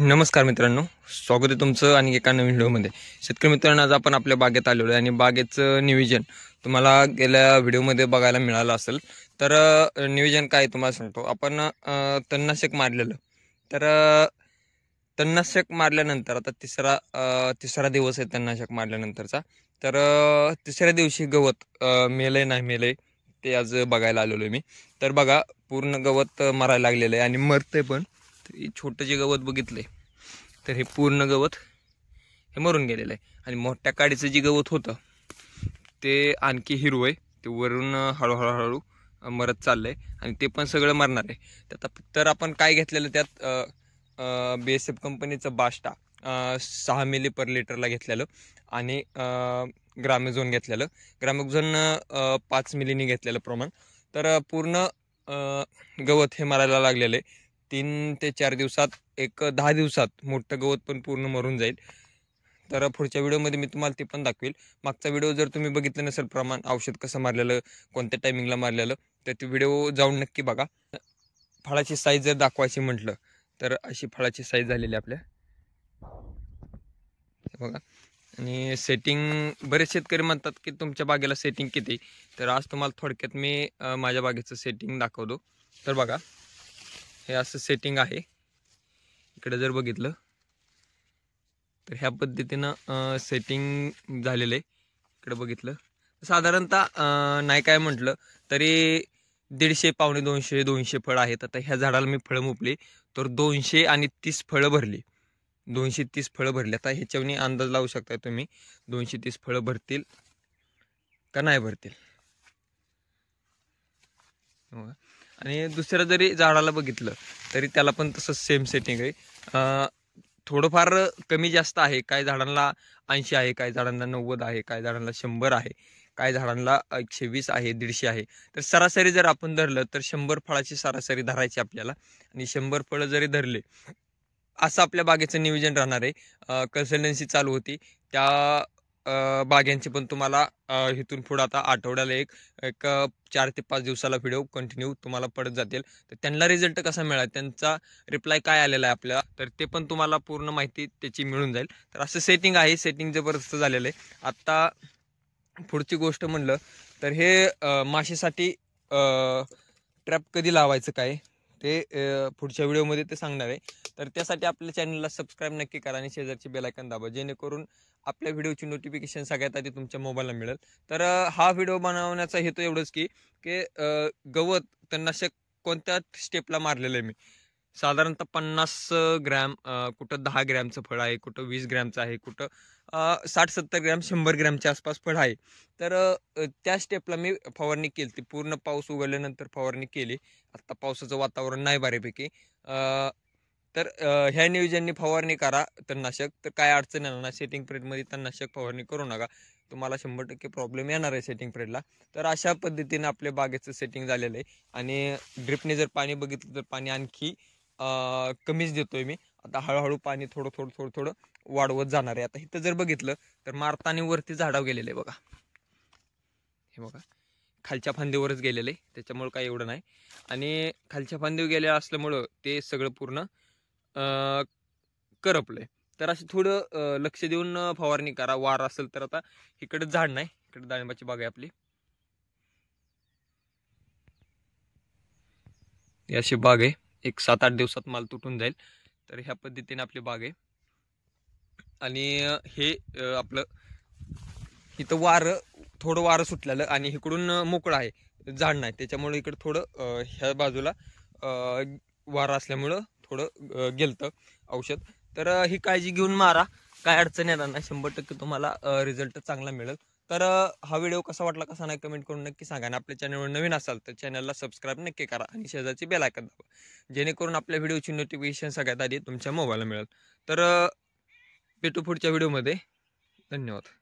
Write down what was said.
नमस्कार मित्रांनो, स्वागत आहे तुमचं आणि एका नवीन व्हिडिओमध्ये. शेतकरी मित्रांनो, आज आपण आपल्या बागेत आलेलो आहे आणि बागेचं नियोजन तुम्हाला गेल्या व्हिडिओमध्ये बघायला मिळालं असेल. तर नियोजन काय तुम्हाला सांगतो. आपण तणनाशक मारलेलं. तर तणनाशक मारल्यानंतर आता तिसरा दिवस आहे तणनाशक मारल्यानंतरचा. तर तिसऱ्या दिवशी गवत मेलंय नाही मेलंय ते आज बघायला आलेलो आहे मी. तर बघा, पूर्ण गवत मरायला लागलेलं आहे आणि मरतंय पण. छोटं जे गवत बघितलंय तर हे पूर्ण गवत हे मरून गेलेलं आहे आणि मोठ्या काडीचं जे गवत होतं ते आणखी हिरवं आहे. ते वरून हळूहळू मरत चाललंय आणि ते पण सगळं मरणार आहे. तर आपण काय घेतलेलं त्यात BASF कंपनीचं बास्टा 6 मिली पर लिटरला घेतलेलं आणि ग्रामेझोन घेतलेलं. ग्रामेझोन 5 मिलीनी घेतलेलं प्रमाण. तर पूर्ण गवत हे मरायला लागलेलं आहे. 3 ते 4 दिवसात, 10 दिवसात मोठं गवत पण पूर्ण मरून जाईल. तर पुढच्या व्हिडिओमध्ये मी तुम्हाला ते पण दाखवेल. मागचा व्हिडिओ जर तुम्ही बघितलं नसेल, प्रमाण औषध कसं मारलेलं, कोणत्या टायमिंगला मारलेलं, तर ते व्हिडिओ जाऊन नक्की बघा. फळाची साईज जर दाखवायची म्हटलं तर अशी फळाची साईज झालेली आपल्या बघा. आणि सेटिंग, बरेच शेतकरी म्हणतात की तुमच्या बागेला सेटिंग किती. तर आज तुम्हाला थोडक्यात मी माझ्या बागेचं सेटिंग दाखवतो. तर बघा, हे असं सेटिंग आहे. इकडे जर बघितलं तर ह्या पद्धतीनं सेटिंग झालेलं आहे. इकडे बघितलं साधारणतः नाही काय म्हटलं तरी 150 पावणे 200 फळं आहेत. आता ह्या झाडाला मी फळं मुपली तर 230 फळं भरली. 230 फळं भरली. आता ह्याच्यावनी अंदाज लावू शकता तुम्ही 230 फळं भरतील का नाही भरतील. आणि दुसऱ्या जरी झाडाला बघितलं तरी त्याला पण तसंच सेम सेटिंग आहे. थोडंफार कमी जास्त आहे. काही झाडांना 80 आहे, काही झाडांना 90 आहे, काही झाडांना 100 आहे, काही झाडांना 120 आहे, 150 आहे. तर सरासरी जर आपण धरलं तर 100 फळाची सरासरी धरायची आपल्याला. आणि 100 फळं जरी धरले असं आपल्या बागेचं नियोजन राहणार आहे. कन्सल्टन्सी चालू होती त्या बाग्यांची पण तुम्हाला इथून पुढं आता आठवड्याला एक 4 ते 5 दिवसाला व्हिडिओ कंटिन्यू तुम्हाला पडत जातील. तर त्यांना रिझल्ट कसा मिळाला, त्यांचा रिप्लाय काय आलेला आहे आपल्याला, तर ते पण तुम्हाला पूर्ण माहिती त्याची मिळून जाईल. तर असं सेटिंग आहे. सेटिंग जबरदस्त झालेलं आहे. आता पुढची गोष्ट म्हणलं तर हे माशीसाठी ट्रॅप कधी लावायचं काय ते पुढच्या व्हिडिओमध्ये ते सांगणार आहे. तर त्यासाठी आपल्या चॅनलला सबस्क्राईब नक्की करा आणि शेजारची बेल आयकॉन दाबा, जेणेकरून आपल्या व्हिडिओची नोटिफिकेशन सगळ्यात आधी तुमच्या मोबाईलला मिळेल. तर हा व्हिडिओ बनवण्याचा हेतू एवढंच की गवत तणनाशक कोणत्या स्टेपला मारलेलं आहे मी. साधारणतः 50 ग्रॅम, कुठं 10 ग्रॅमचं फळ आहे, कुठं 20 ग्रॅमचं आहे, कुठं 60-70 ग्रॅम 100 ग्रॅमच्या आसपास फळ आहे. तर त्या स्टेपला मी फवारणी केली. ती पूर्ण पाऊस उघडल्यानंतर फवारणी केली. आत्ता पावसाचं वातावरण नाही बऱ्यापैकी. तर ह्या नियोजनाने फवारणी करा तणनाशक, तर काय अडचण येणार नाही. सेटिंग पिरियडमध्ये तणनाशक फवारणी करू नका, तुम्हाला 100% प्रॉब्लेम येणार आहे सेटिंग पिरियडला. तर अशा पद्धतीने आपल्या बागेचं सेटिंग झालेलं आहे. आणि ड्रिपने जर पाणी बघितलं तर पाणी आणखी कमीच देतोय मी. आता हळूहळू पाणी थोडं वाढवत जाणार आहे. आता इथं जर बघितलं तर मारतानी वरती झाडावर गेलेलं आहे बघा. हे बघा, खालच्या फांदीवरच गेलेलं आहे, त्याच्यामुळं काय एवढं नाही. आणि खालच्या फांदीवर गेलेलं असल्यामुळं ते सगळं पूर्ण करपलंय. तर असं थोडं लक्ष देऊन फवारणी करा. वार असेल तर, आता इकडे झाड नाही, इकडे डाळिंबाची बाग आहे आपली. अशी बाग आहे. एक 7-8 दिवसात माल तुटून जाईल. तर ह्या पद्धतीने आपली बाग आहे. आणि हे आपलं इथं थोडं वारं सुटलेलं आणि इकडून मोकळं आहे, झाड नाही, त्याच्यामुळे इकडं थोडं ह्या बाजूला वारं असल्यामुळं थोडं गेलतं औषध. तर ही काळजी घेऊन मारा, काय अडचण येणार नाही. 100% तुम्हाला रिझल्ट चांगला मिळेल. तर हा व्हिडिओ कसा वाटला कसा नाही कमेंट करून नक्की सांगा. आणि आपल्या चॅनलवर नवीन असाल तर चॅनलला सबस्क्राईब नक्की करा आणि शेजारची बेल आयकॉन दाबा, जेणेकरून आपल्या व्हिडिओची नोटिफिकेशन सगळ्यात आधी तुमच्या मोबाईलला मिळेल. तर भेटू पुढच्या व्हिडिओमध्ये. धन्यवाद.